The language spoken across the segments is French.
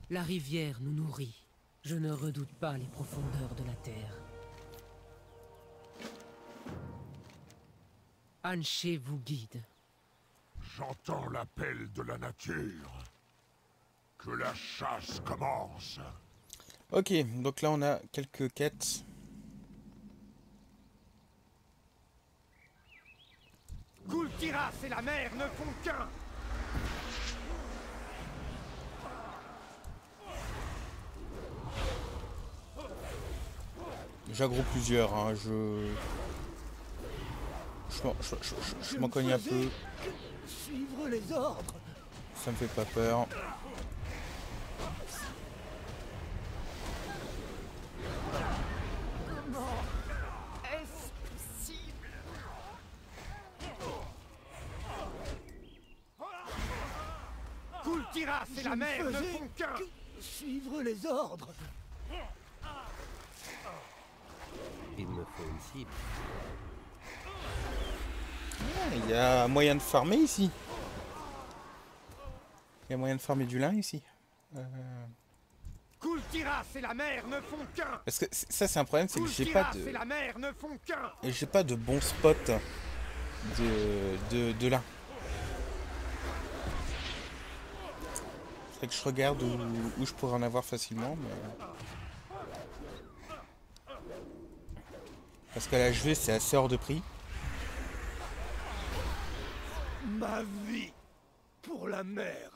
La rivière nous nourrit. Je ne redoute pas les profondeurs de la terre. Anché vous guide. J'entends l'appel de la nature. Que la chasse commence. Ok, donc là on a quelques quêtes. Gul'Tiras et la mer ne font qu'un. J'aggro plusieurs, hein, je m'en cogne un peu. Suivre les ordres. Ça me fait pas peur. Comment est-ce possible? Gul'Tiras et la mer ne font qu'un. Suivre les ordres. Il me faut une cible. Il y a moyen de farmer ici. Il y a moyen de farmer du lin ici. Gul'Tiras et la mer ne font qu'un. Parce que ça c'est un problème, c'est que Gul'Tiras et la mer ne font qu'un. j'ai pas de bons spots de lin. Faudrait que je regarde où je pourrais en avoir facilement. Mais... Parce qu'à la HV c'est assez hors de prix. Ma vie pour la mer.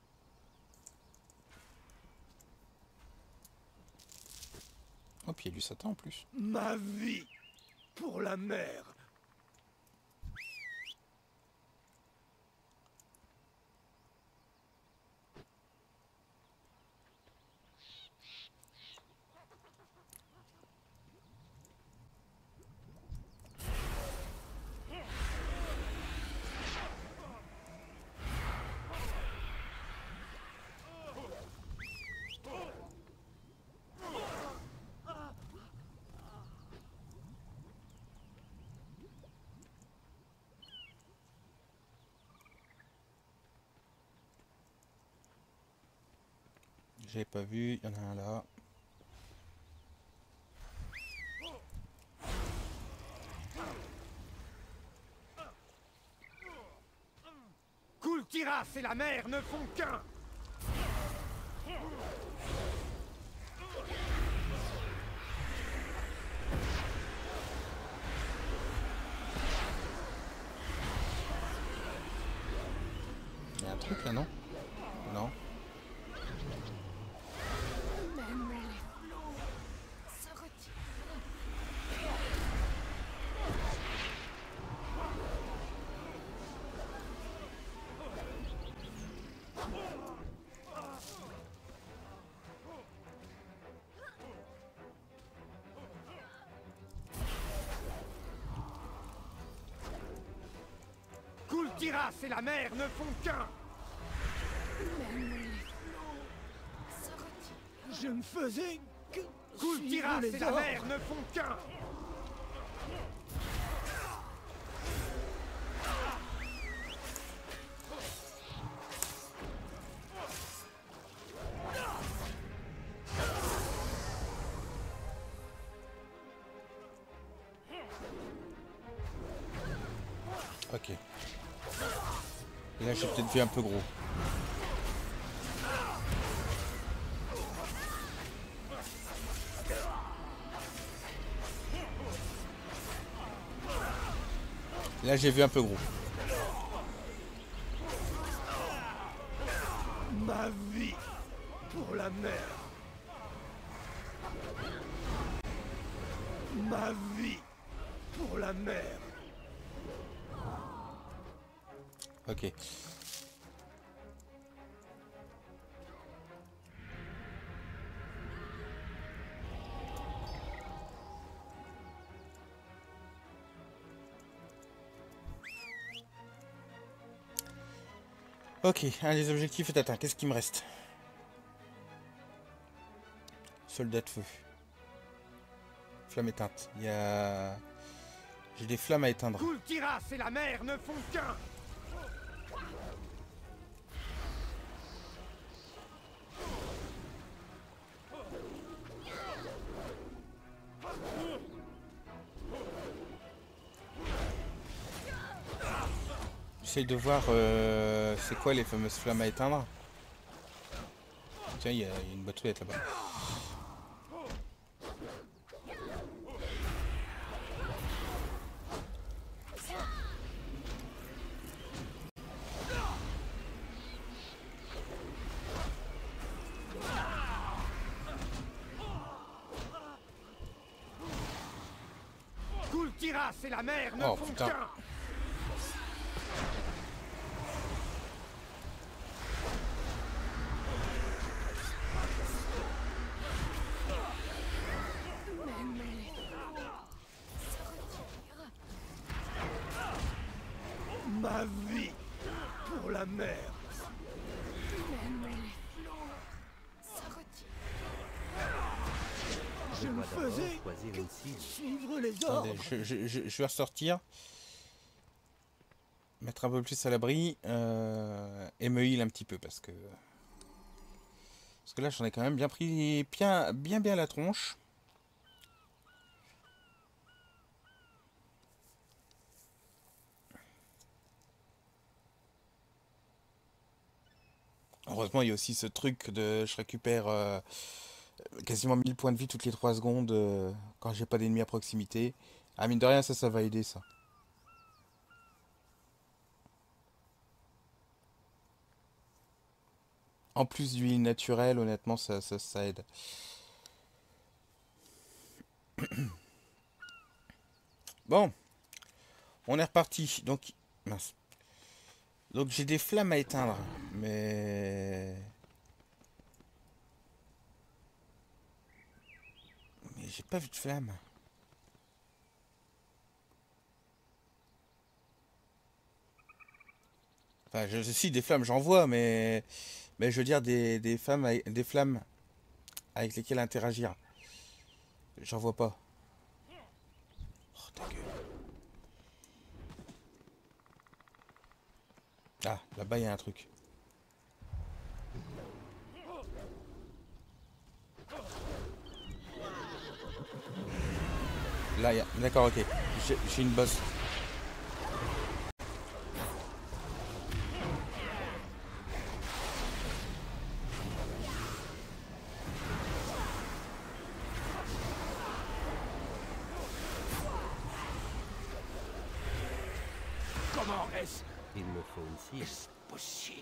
Oh, puis il y a du satin en plus. Ma vie pour la mer. J'avais pas vu, il y en a un là. Gul'Tiras et la mer ne font qu'un. Il y a un truc là, non? Non. Même les flots se retirent. Gul'Tiras et la mer ne font qu'un. Même les flots se retirent. Je ne faisais que Gul'Tiras et la mer ne font qu'un. Ok. Et là j'ai peut-être vu un peu gros. Là j'ai vu un peu gros. Ma vie pour la mer. Ma vie pour la mer. Ok. Ok, un des objectifs est atteint. Qu'est-ce qui me reste? Soldat de feu. Flamme éteinte. Il y a... J'ai des flammes à éteindre. Gul'Tiras et la mer ne font qu'un. J'essaye de voir c'est quoi les fameuses flammes à éteindre. Tiens, il y a une boîte aux lettres là-bas. Kultiras et la mer ne Oh, font putain. qu'un. Ma vie pour la mer. Je Je ne dois d'abord faisais choisir que une cible. suivre les ordres. Attendez, je vais ressortir. Mettre un peu plus à l'abri. Et me heal un petit peu parce que... Parce que là j'en ai quand même bien pris bien la tronche. Heureusement il y a aussi ce truc de... Je récupère quasiment 1000 points de vie toutes les 3 secondes quand j'ai pas d'ennemis à proximité. Ah mine de rien ça va aider ça. En plus d'huile naturelle, honnêtement, ça aide. Bon, on est reparti. Donc, mince. Donc j'ai des flammes à éteindre, mais j'ai pas vu de flammes. Enfin, si des flammes, j'en vois, mais je veux dire des flammes avec lesquelles interagir. J'en vois pas. Oh, ta gueule. Ah, là-bas, il y a un truc. Là, il y a... D'accord, ok. J'ai une bosse. Comment est-ce Il me faut une cible. possible?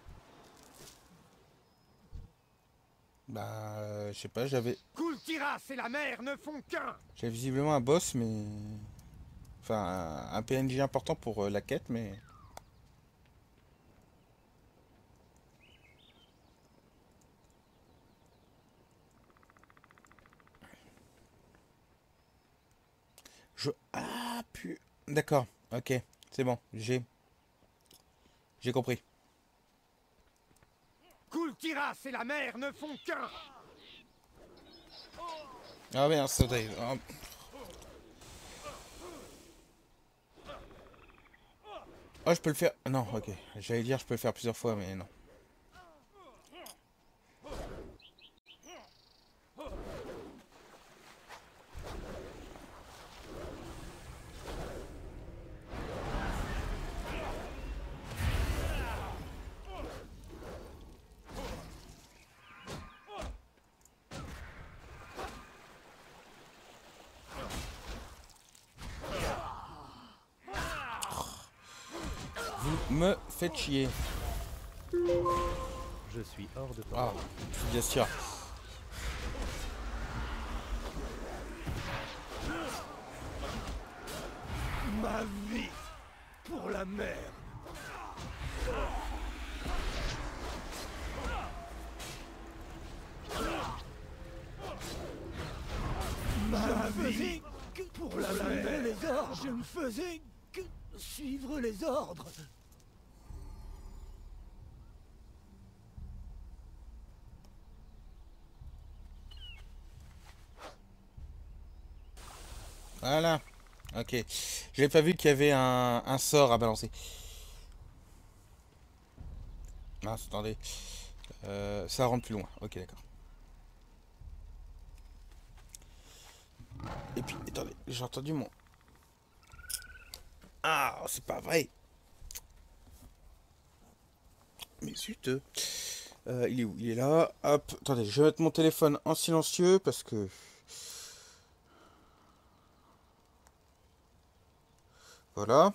Bah, je sais pas, j'avais Kultiras et la mer ne font qu'un. visiblement un boss, mais... Enfin, un PNJ important pour la quête, mais... Ah, D'accord, ok, c'est bon, j'ai compris. Kultiras et la mer ne font qu'un. Ah merde, ça doit... Oh. Oh, je peux le faire... Non, ok. J'allais dire je peux le faire plusieurs fois, mais non. Vous me faites chier. Je suis hors de Ah, portée. bien sûr. Ma vie pour la mer. Ma vie pour la mer. Les ordres. Je ne faisais que suivre les ordres. Voilà. Ok. J'avais pas vu qu'il y avait un sort à balancer. Mince, attendez. Ça rentre plus loin. Ok, d'accord. Et puis, attendez, j'ai entendu mon... Ah, c'est pas vrai. Mais zut. Il est où? Il est là. Hop. Attendez, je vais mettre mon téléphone en silencieux parce que... Voilà.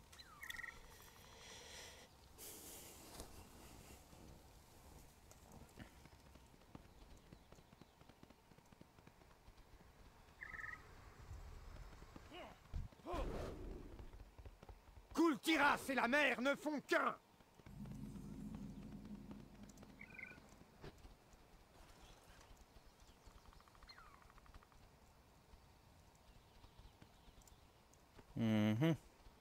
Kultiras et la mer ne font qu'un. Mhm.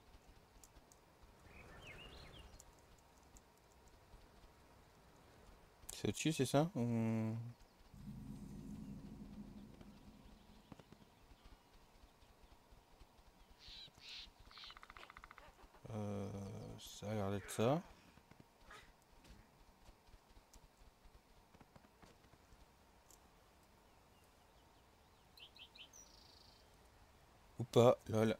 C'est au-dessus, c'est ça? Ça a l'air d'être ça. Ou pas, lol.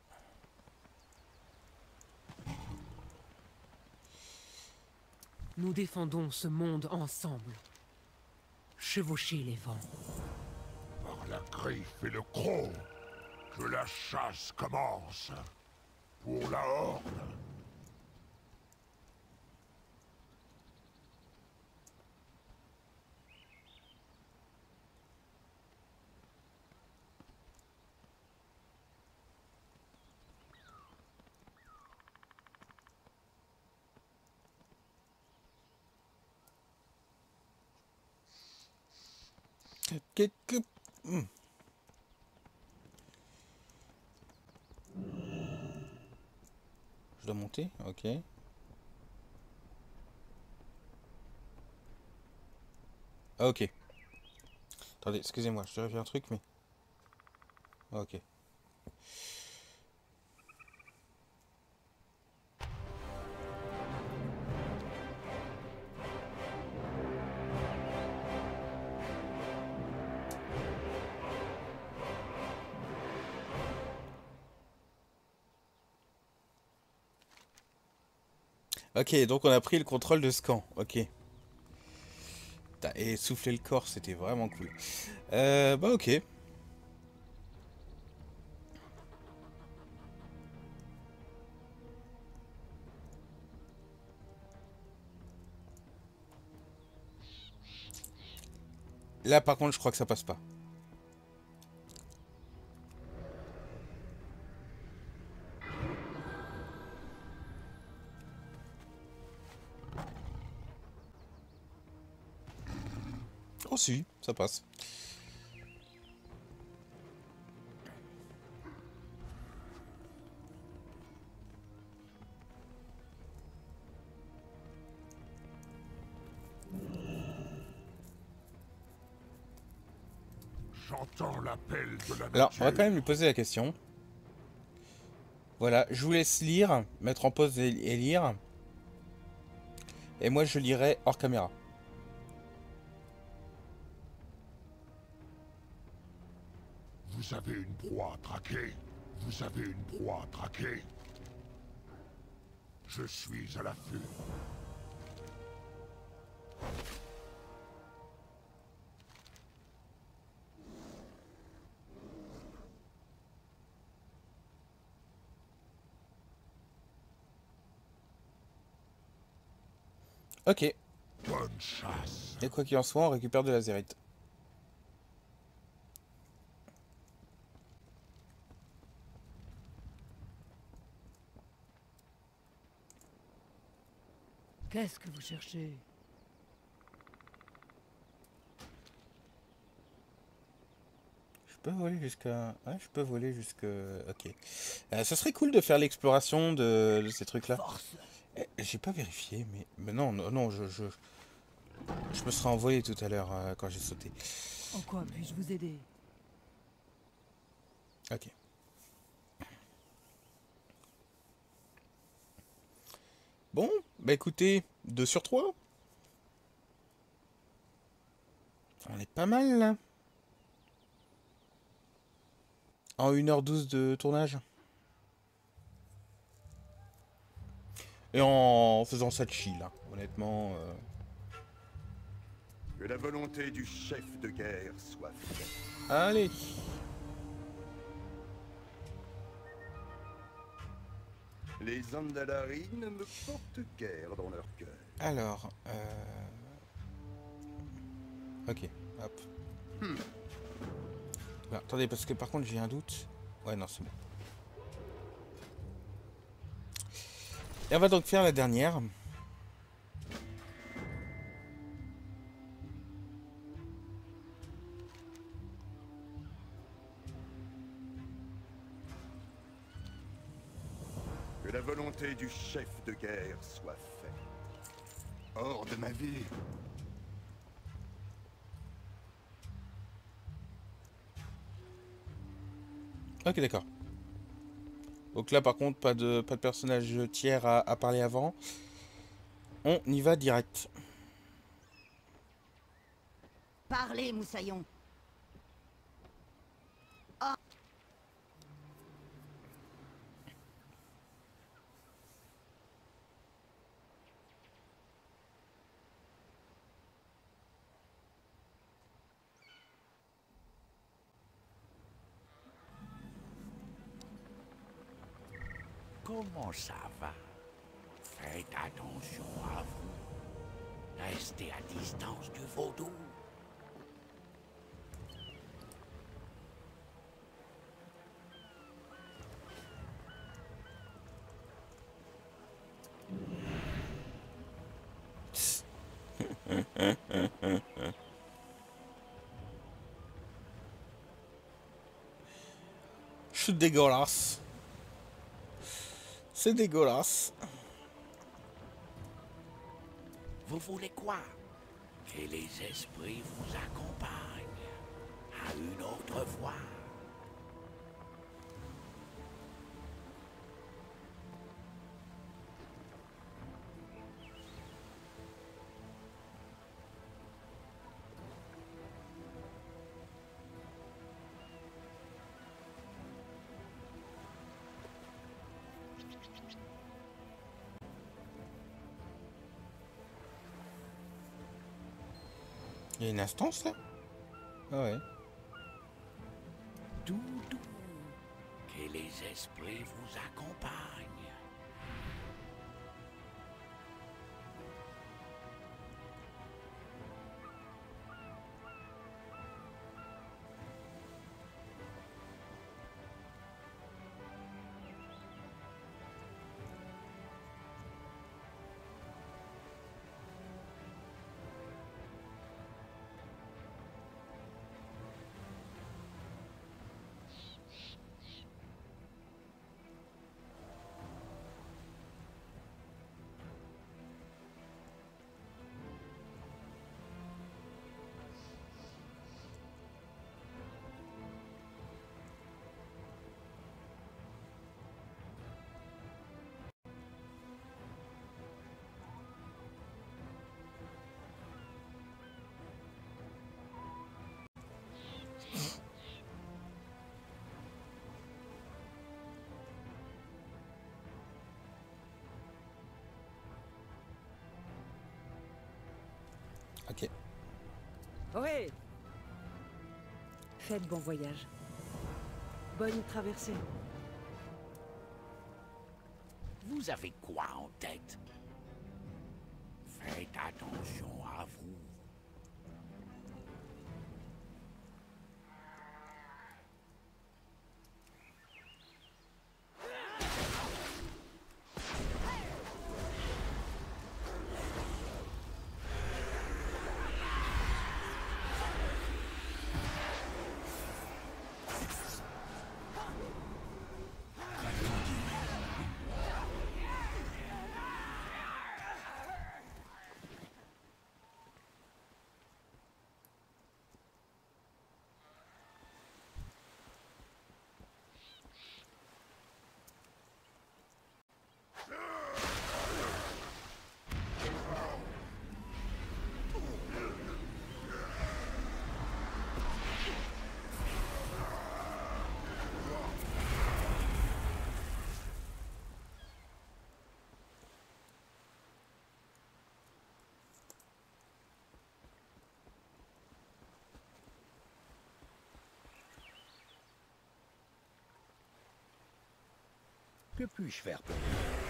Nous défendons ce monde ensemble. Chevauchez les vents. Par la griffe et le croc, que la chasse commence. Pour la horde. Hmm. Je dois monter? Ok. Ah, ok. Attendez, excusez-moi, je vérifie un truc, mais... Ok. Ok, donc on a pris le contrôle de ce camp. Ok. Putain, et souffler le corps, c'était vraiment cool. Bah ok. Là par contre je crois que ça passe pas. Oh si, ça passe. J'entends l'appel de la Alors, on va nature. quand même lui poser la question. Voilà, je vous laisse lire, mettre en pause et lire. Et moi je lirai hors caméra. Vous avez une proie à traquer. Vous avez une proie à traquer. Je suis à l'affût. Ok. Bonne chasse. Et quoi qu'il en soit, on récupère de la zérite. Qu'est-ce que vous cherchez? Je peux voler jusqu'à... Ouais, je peux voler jusqu'à... Ok. Ça serait cool de faire l'exploration de ces trucs-là. J'ai pas vérifié, mais non, non, non, je me serais envolé tout à l'heure quand j'ai sauté. En quoi puis-je vous aider? Ok. Bon, bah écoutez, 2 sur 3. On est pas mal là. En 1h12 de tournage. Et en faisant ça de chill, hein. Honnêtement. Que la volonté du chef de guerre soit faite. Allez. Les Andalari ne me portent guère dans leur cœur. Alors. Ok, hop. Ah, attendez, parce que par contre j'ai un doute. Ouais, non, c'est bon. Et on va donc faire la dernière. Que la volonté du chef de guerre soit faite. Hors de ma vie. Ok, d'accord. Donc là, par contre, pas de personnage tiers à parler avant. On y va direct. Parlez, Moussaillon. Comment ça va? Faites attention à vous. Restez à distance du vaudou. Je suis dégueulasse. C'est dégueulasse. Vous voulez quoi? Que les esprits vous accompagnent à une autre voie. Il y a une instance là? Ah ouais. Doudou, que les esprits vous accompagnent. Ok. Ouais. Faites bon voyage. Bonne traversée. Vous avez quoi en tête? Faites attention à vous. Que puis-je faire pour vous?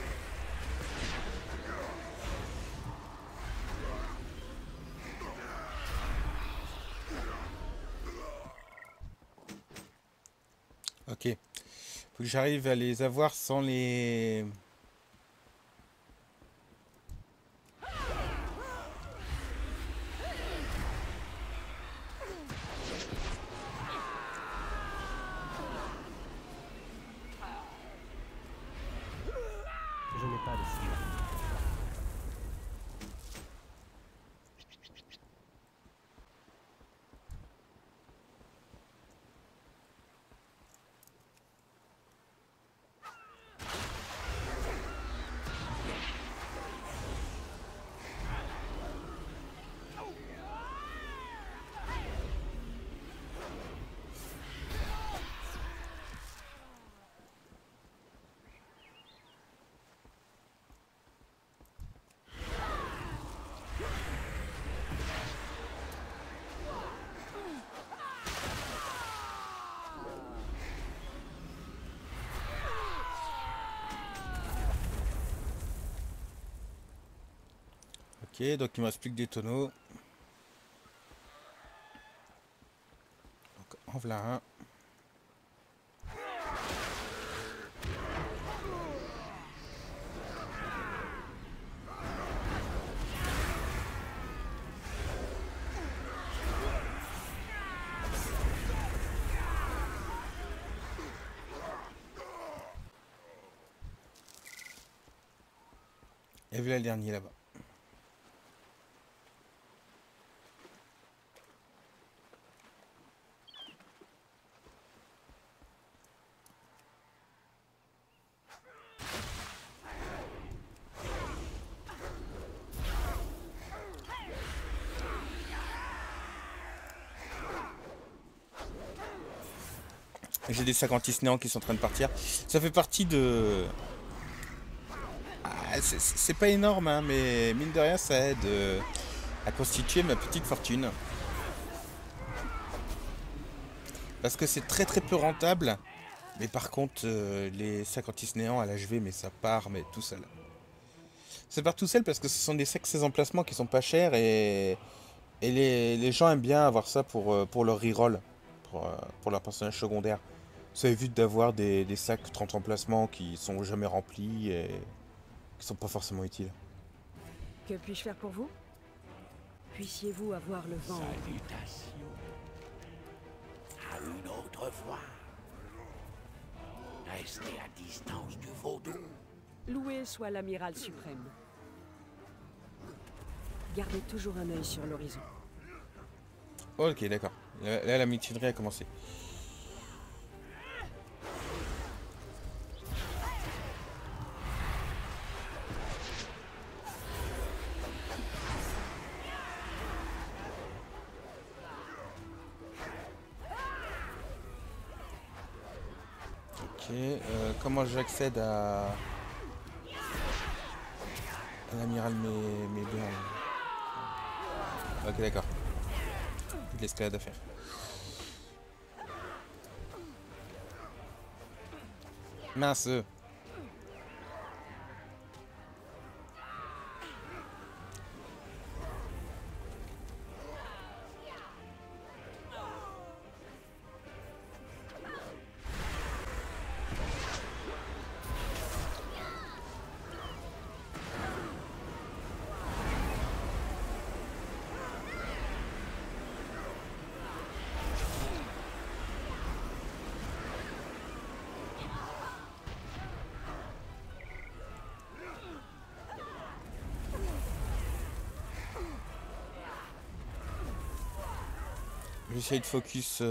Ok. Faut que j'arrive à les avoir sans les... Je n'ai pas de cible. Ok, donc il me reste plus que des tonneaux. Donc, en voilà un. Et voilà le dernier là-bas. J'ai des 56 néants qui sont en train de partir. Ça fait partie de... Ah, c'est pas énorme, hein, mais mine de rien, ça aide à constituer ma petite fortune. Parce que c'est très peu rentable. Mais par contre, les 56 néants à l'HV, mais ça part, mais tout seul. Ça part tout seul parce que ce sont des sexes emplacements qui sont pas chers et les gens aiment bien avoir ça pour leur reroll, pour leur personnage secondaire. Ça évite d'avoir des sacs 30 emplacements qui sont jamais remplis et qui sont pas forcément utiles. Que puis-je faire pour vous? Puissiez-vous avoir le vent? Salutations. À une autre fois. Restez à distance du vaudou. Loué soit l'amiral suprême. Gardez toujours un œil sur l'horizon. Ok, d'accord. Là, la mutinerie a commencé. Ok, comment j'accède à l'amiral Médon? Ok, d'accord. Plus de l'escalade à faire. Mince. J'essaie de focus.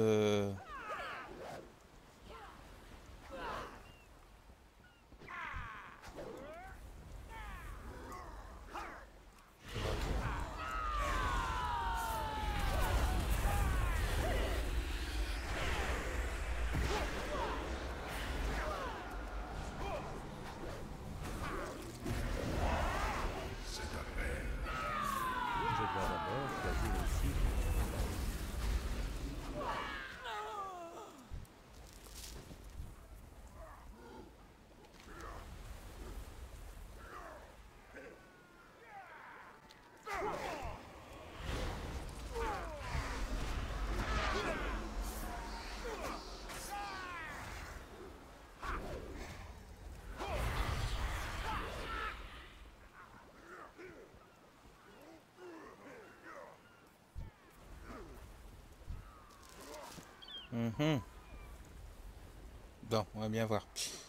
Je dois d'abord choisir une cible. Mhm. Bon, on va bien voir.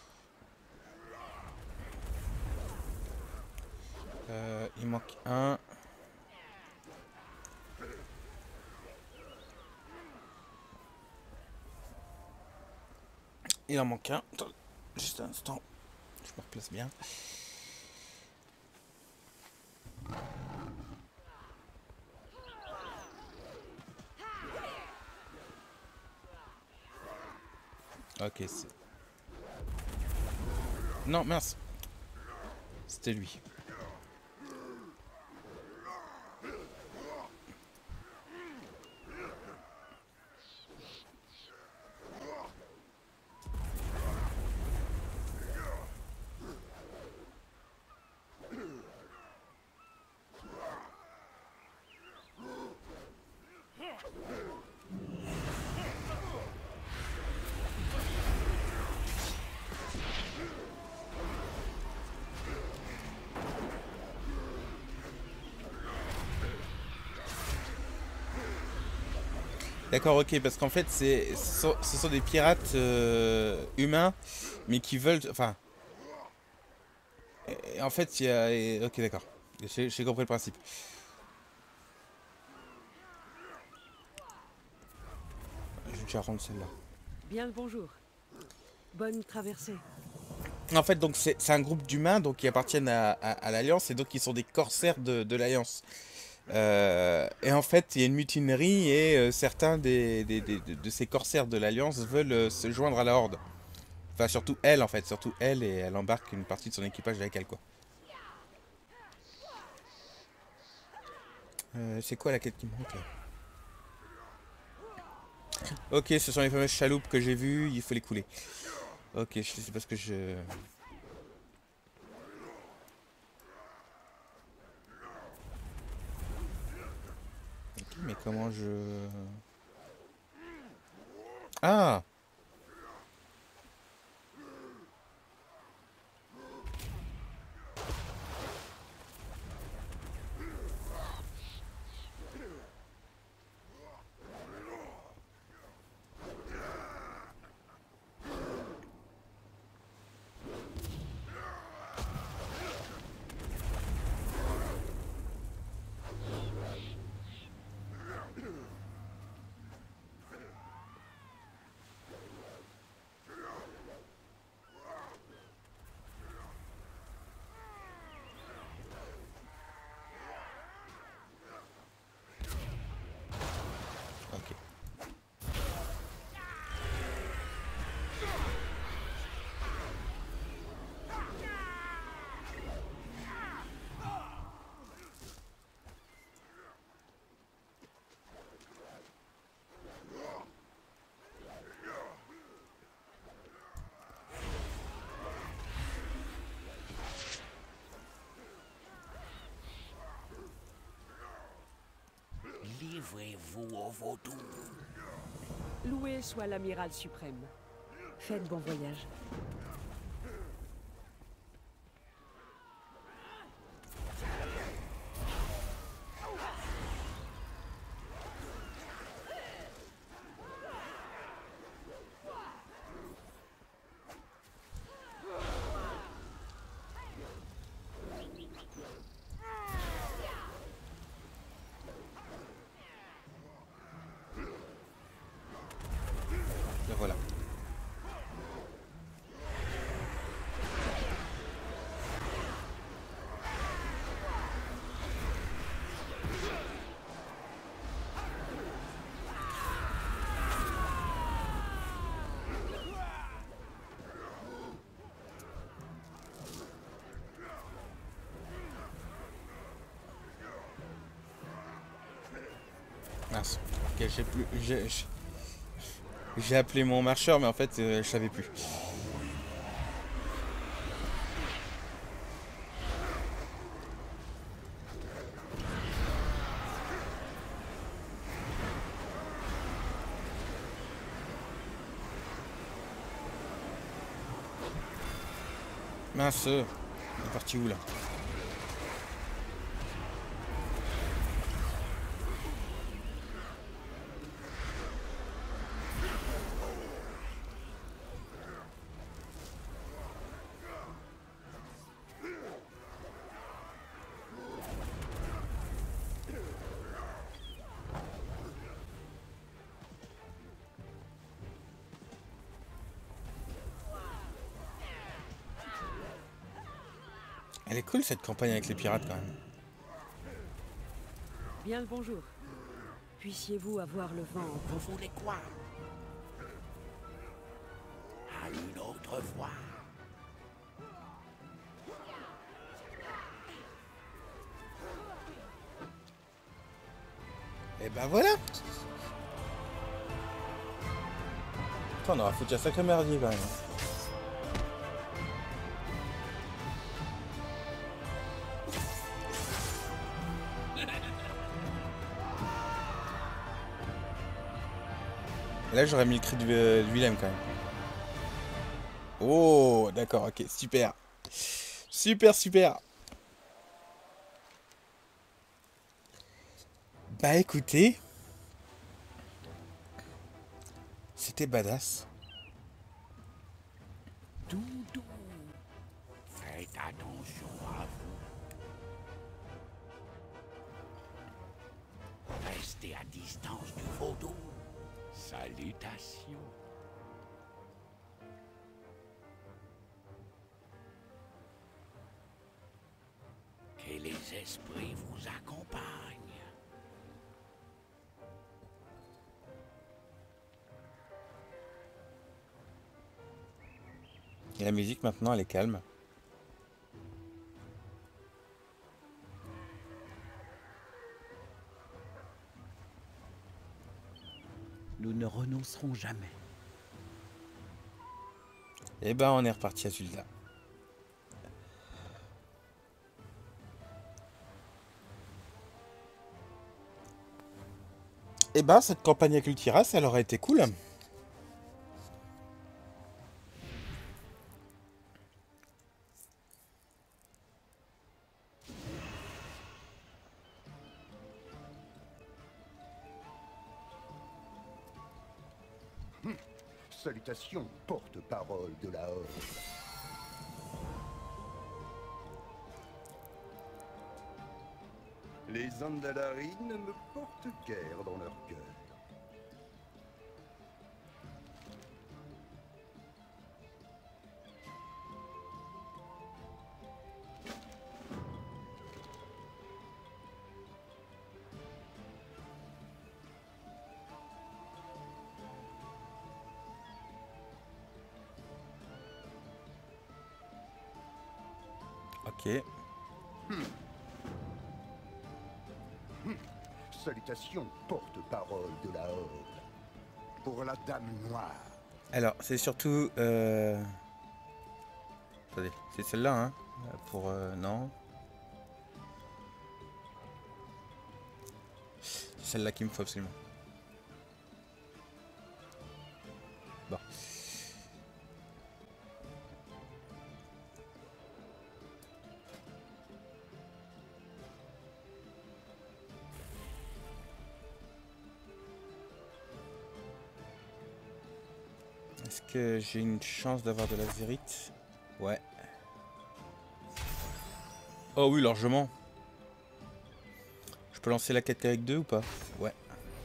Il manque un. Il en manque un. Attends, juste un instant. Je me replace bien. Ok, c'est... Non, mince. C'était lui. D'accord, ok, parce qu'en fait, ce sont des pirates humains, mais qui veulent... Enfin... En fait, il y a... Ok, d'accord. J'ai compris le principe. Je vais déjà rendre celle-là. Bien le bonjour. Bonne traversée. En fait, donc c'est un groupe d'humains donc qui appartiennent à l'Alliance, et donc ils sont des corsaires de l'Alliance. Et en fait, il y a une mutinerie, et certains de ces corsaires de l'Alliance veulent se joindre à la Horde. Enfin, surtout elle, en fait. Surtout elle, et elle embarque une partie de son équipage avec elle, quoi. C'est quoi la quête qui me manque, là? Ok, ce sont les fameuses chaloupes que j'ai vues, il faut les couler. Ok, c'est parce que je... Ok, mais comment je... Ah! Ok. Livrez-vous au vautour. Loué soit l'amiral suprême. Faites bon voyage. Le voilà. Mince. Ok, j'ai plus... J'ai appelé mon marcheur, mais en fait, je savais plus. Mince. Il est parti où, là? Elle est cool cette campagne avec les pirates quand même. Bien le bonjour. Puissiez-vous avoir le vent. Vous voulez quoi? À une autre fois. Et ben voilà. Putain, on aura foutu un sacré merdier quand même. Et là j'aurais mis le cri de Willem quand même. Oh d'accord, ok, super. Super, super. Bah écoutez, c'était badass. Doudou, faites attention à vous. Restez à distance du vaudou. Salutations. Que les esprits vous accompagnent. Et la musique maintenant elle est calme. Nous ne renoncerons jamais. Et ben on est reparti à celui-là. Et ben cette campagne avec Ultiras elle aurait été cool. Salutations, porte-parole de la Horde. Les Andalari ne me portent guère dans leur cœur. Ok. Salutations, porte-parole de la Horde. Pour la Dame Noire. Alors c'est surtout... Attendez, c'est celle-là hein. Pour... non. C'est celle-là qu'il me faut absolument. Bon. Est-ce que j'ai une chance d'avoir de la zérite? Ouais. Oh oui, largement. Je peux lancer la quête avec 2 ou pas? Ouais.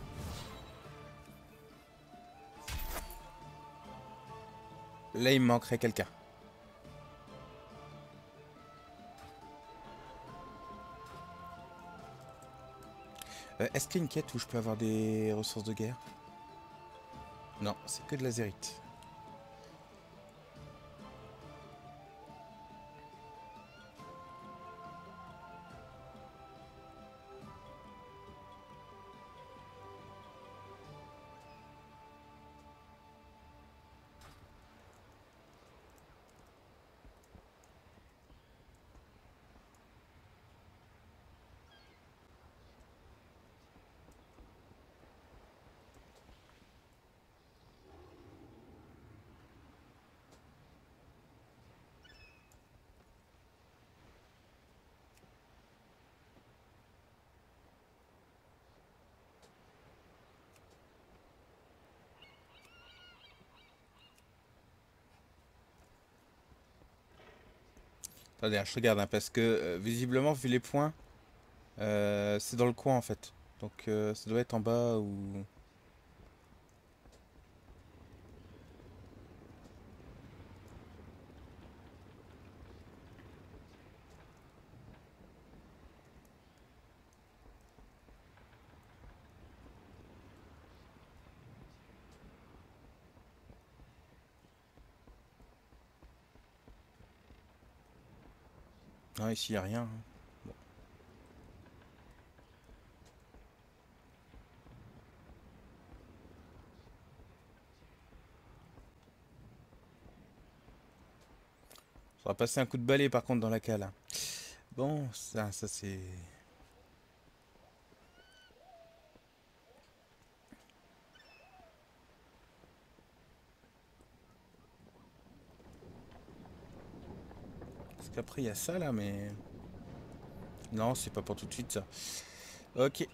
Là, il me manquerait quelqu'un. Est-ce qu'il y a une quête où je peux avoir des ressources de guerre? Non, c'est que de la zérite. Attendez, je regarde hein, parce que visiblement, vu les points, c'est dans le coin en fait. Donc ça doit être en bas ou... Non, ici, il n'y a rien. Bon. On va passer un coup de balai par contre dans la cale. Bon, ça c'est... Parce qu'après il y a ça là, mais... Non, c'est pas pour tout de suite ça. Ok.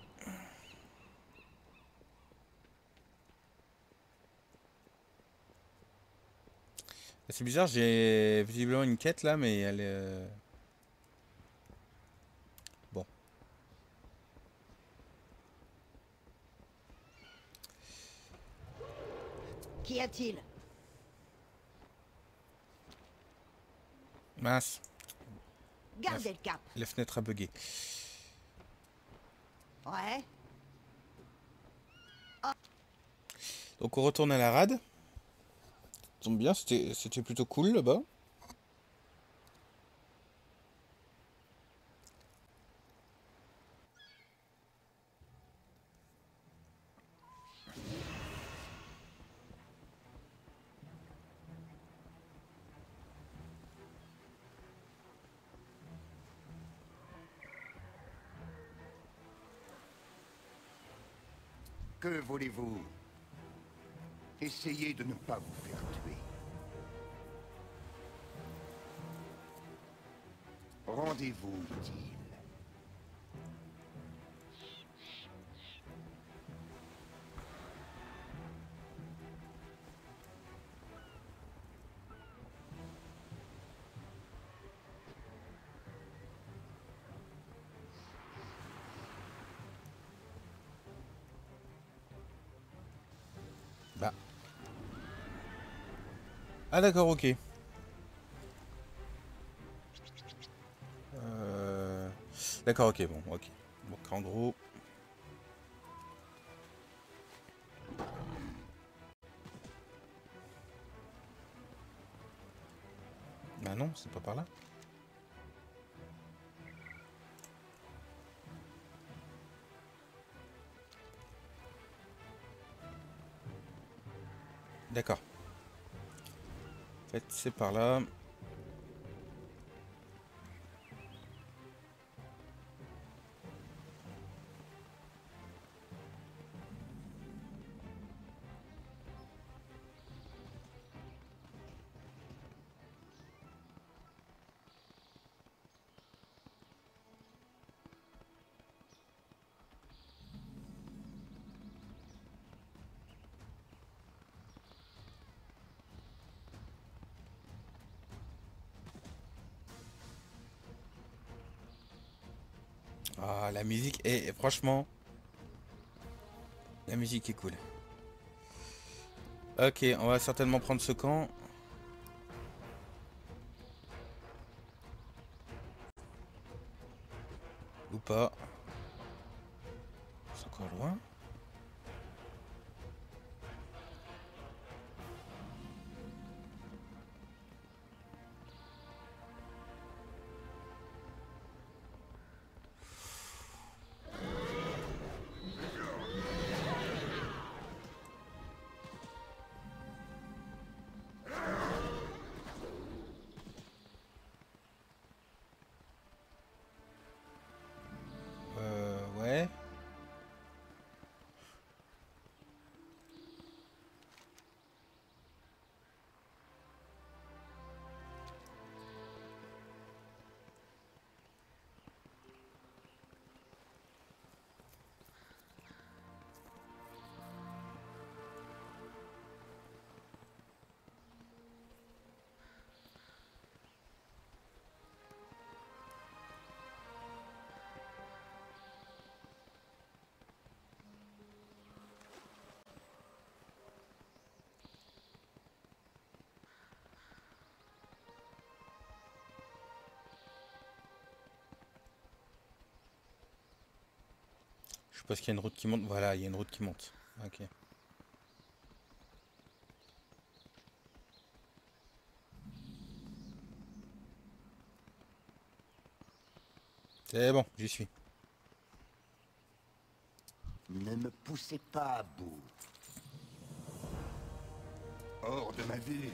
C'est bizarre, j'ai visiblement une quête là, mais elle est... Bon. Qu'y a-t-il? Mince, Gardez le cap. la fenêtre a bugué. Ouais. Donc on retourne à la rade. Ça tombe bien, c'était plutôt cool là-bas. Que voulez-vous? Essayez de ne pas vous faire tuer. Rendez-vous utile. Bah. Ah d'accord, ok. D'accord, ok, bon, ok. Donc en gros... Bah non, c'est pas par là. D'accord. En fait, c'est par là. Ah, la musique est... Franchement... La musique est cool. Ok, on va certainement prendre ce camp. Ou pas. C'est encore loin. Ouais. Je suppose qu'il y a une route qui monte. Voilà, il y a une route qui monte. Ok. C'est bon, j'y suis. Ne me poussez pas à bout. Hors de ma vue.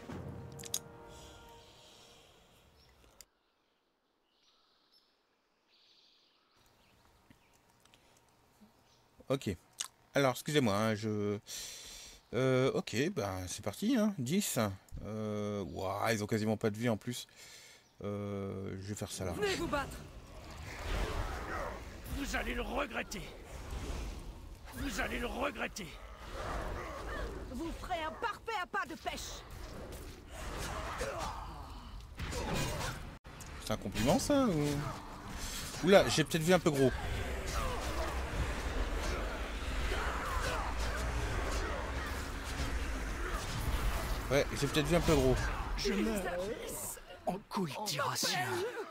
Ok. Alors, excusez-moi, hein, ok, ben c'est parti, hein. 10. Ouah, ils ont quasiment pas de vie en plus. Je vais faire ça là. Venez vous battre. Vous allez le regretter. Vous allez le regretter. Vous ferez un parfait appât de pêche. C'est un compliment ça ou... Oula, j'ai peut-être vu un peu gros. Ouais, j'ai peut-être vu un peu gros. Je meurs en cultiration.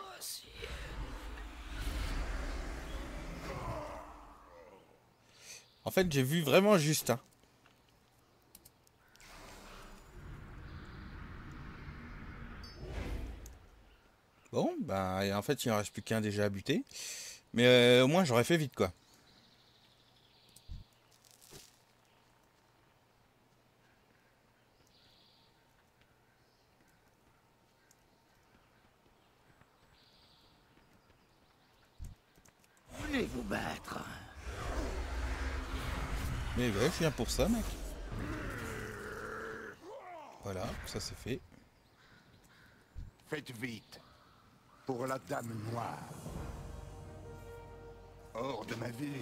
En fait, j'ai vu vraiment juste. Hein. Bon, bah, en fait, il en reste plus qu'un déjà à buter. Mais au moins, j'aurais fait vite, quoi. Venez vous battre. Mais ouais, je viens pour ça, mec. Voilà, ça c'est fait. Faites vite. Pour la dame noire. Hors de ma vue.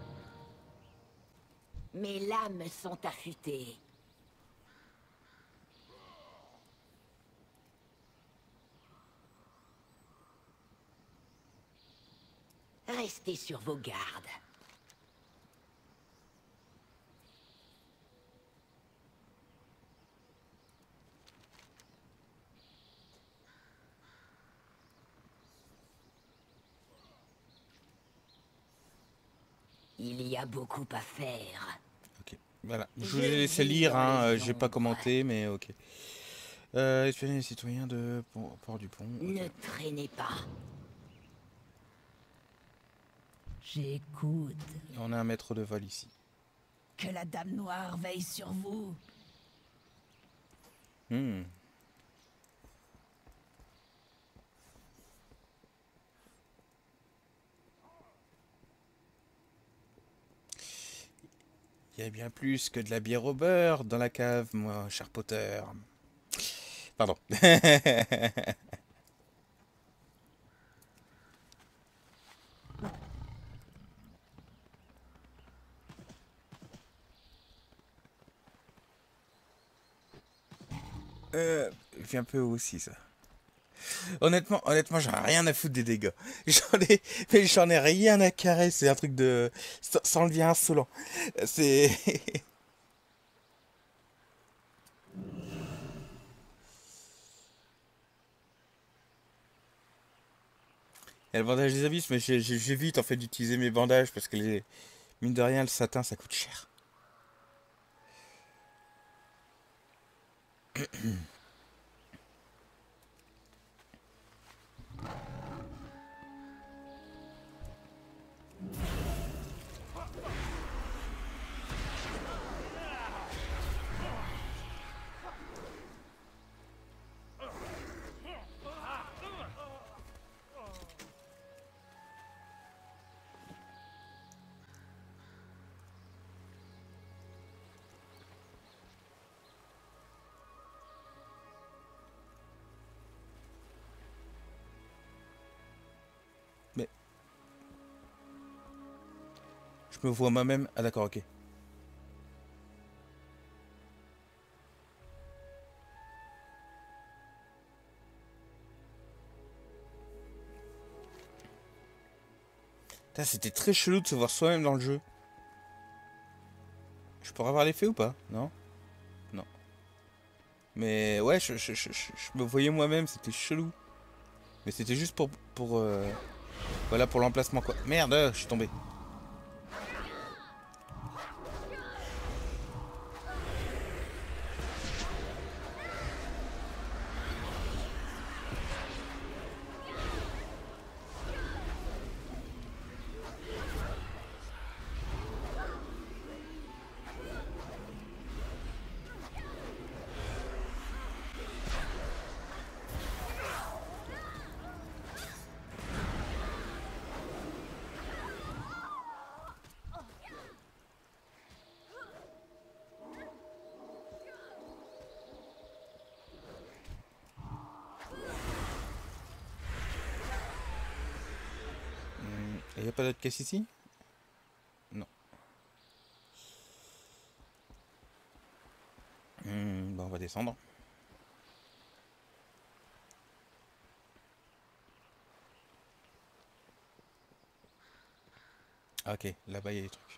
Mes lames sont affûtées. Restez sur vos gardes. Il y a beaucoup à faire. Ok, voilà. Je vous ai laissé lire, hein. J'ai pas commenté, mais ok. Espionner les citoyens de Port du Pont. Okay. Ne traînez pas. J'écoute. On a un maître de vol ici. Que la Dame Noire veille sur vous. Hmm. Il y a bien plus que de la bière au beurre dans la cave, moi, cher Potter. Pardon. J'ai un peu aussi ça. Honnêtement, j'en ai rien à foutre des dégâts. J'en ai rien à carrer. C'est un truc de, ça en devient insolent. C'est. Il y a le bandage des abysses, mais j'évite en fait d'utiliser mes bandages parce que mine de rien, le satin ça coûte cher. Mais je me vois moi-même. Ah d'accord, ok. C'était très chelou de se voir soi-même dans le jeu. Je pourrais avoir l'effet ou pas? Non? Non. Mais ouais, je me voyais moi-même, c'était chelou. Mais c'était juste voilà, pour l'emplacement quoi. Merde, je suis tombé. Il n'y a pas d'autre caisse ici? Non. Bon, on va descendre. Ok, là-bas il y a des trucs.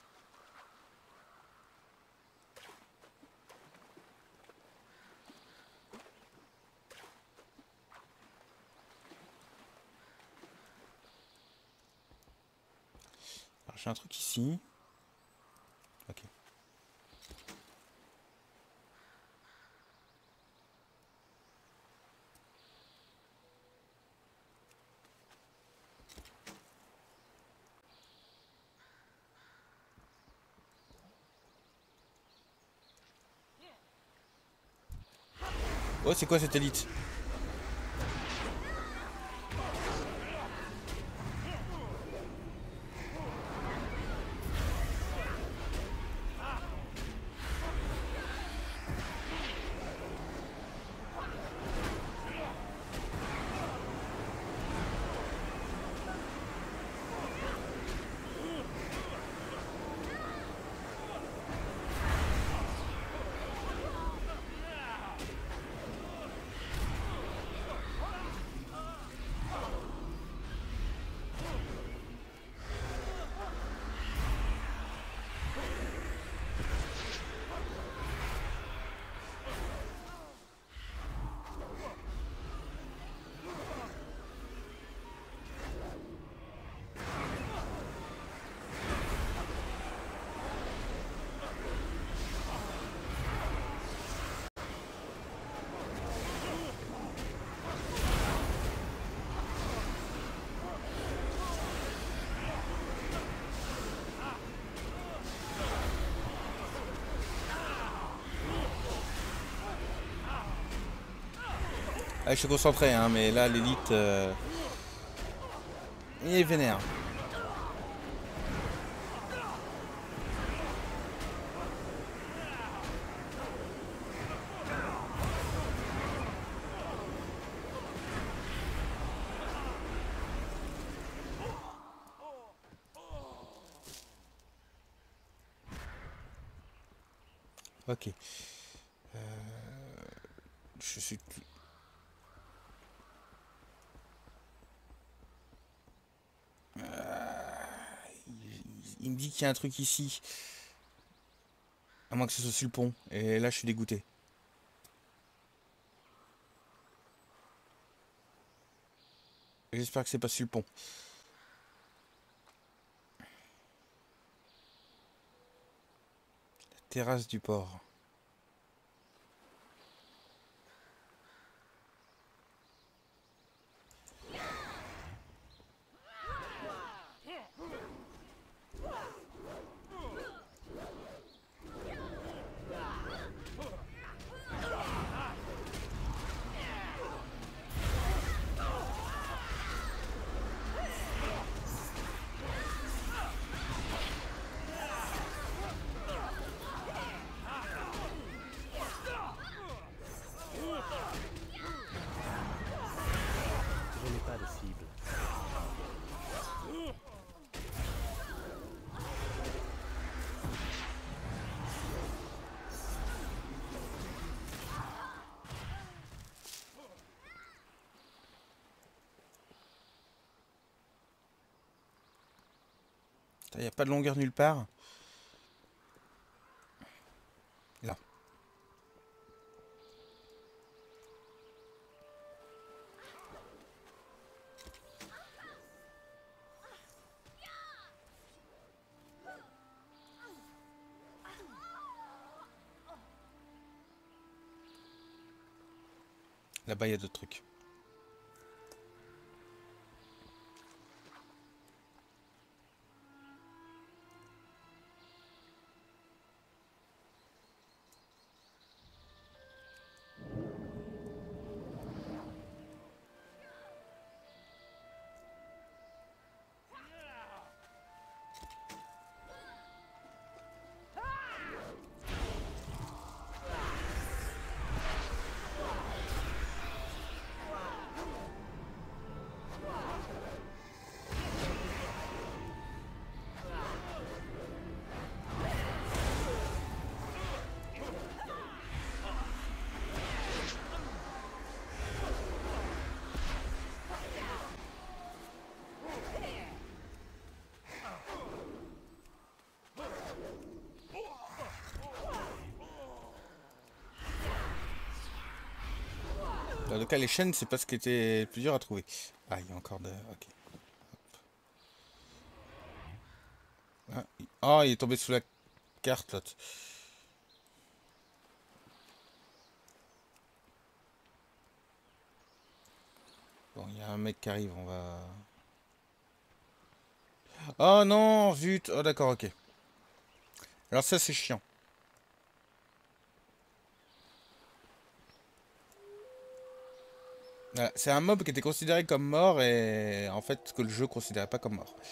Alors j'ai un truc ici. Ok. Oh, c'est quoi cette élite? Ah, je suis concentré, hein, mais là, l'élite, il est vénère. Ok. Je suis... Il me dit qu'il y a un truc ici. À moins que ce soit sur le pont. Et là, je suis dégoûté. J'espère que c'est pas sur le pont. La terrasse du port. Je n'ai pas de cible. Il n'y a pas de longueur nulle part. Là. Là-bas, il y a d'autres trucs. Donc là, les chaînes, c'est pas ce qui était le plus dur à trouver. Ah, il y a encore de... Ok. Ah, oh, il est tombé sous la carte, l'autre. Bon, il y a un mec qui arrive, on va... Oh non, zut. Oh d'accord, ok. Alors ça, c'est chiant. Voilà, c'est un mob qui était considéré comme mort et en fait que le jeu considérait pas comme mort.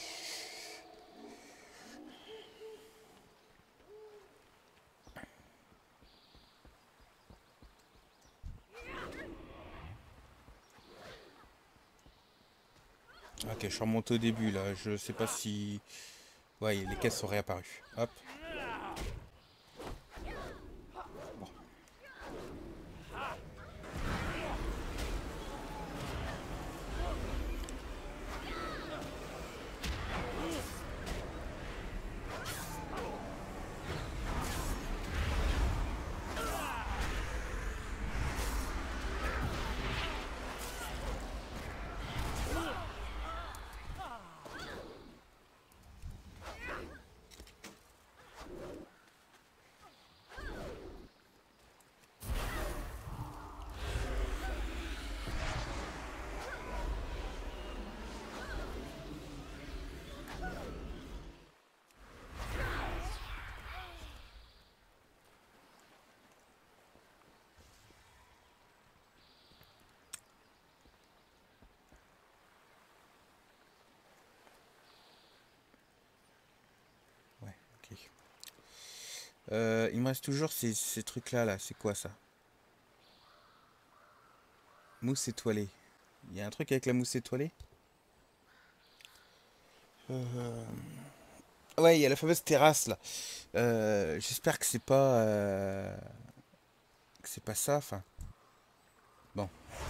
Ok, je suis remonté au début là, je sais pas si... Ouais, les caisses sont réapparues. Hop. Bon. Ouais, ok. Il me reste toujours ces trucs-là, là. C'est quoi, ça? Mousse étoilée. Il y a un truc avec la mousse étoilée? Ouais, il y a la fameuse terrasse, là. J'espère que c'est pas... que c'est pas ça, enfin... Bon.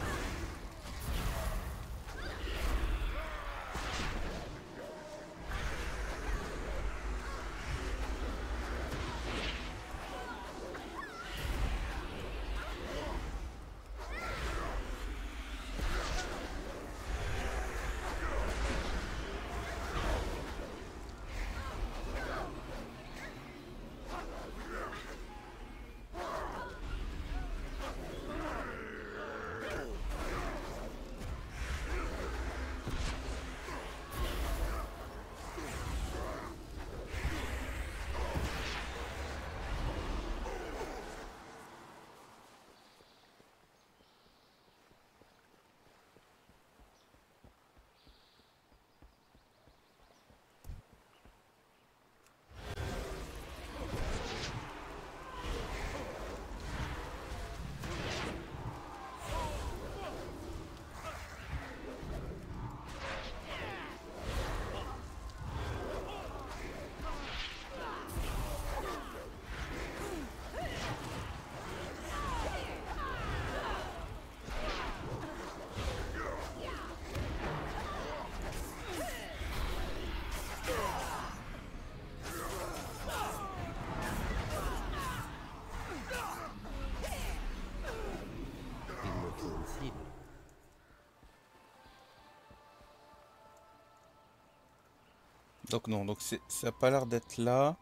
Donc non, donc ça a pas l'air d'être là.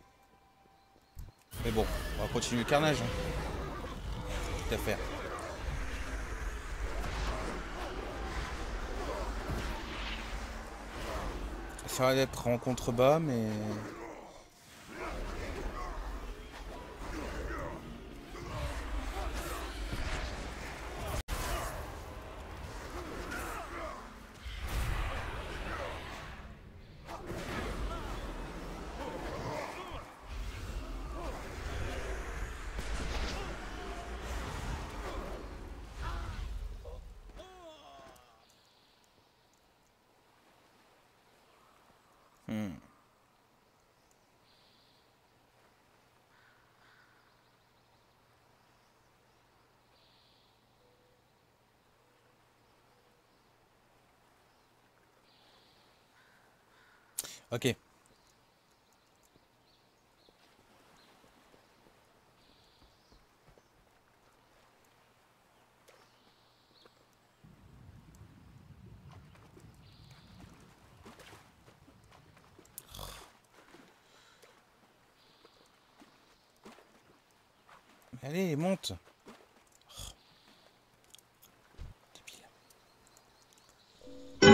Mais bon, on va continuer le carnage. Hein. Tout à faire. Ça va être en contrebas, mais... Ok. Allez, monte. Oh. Débile.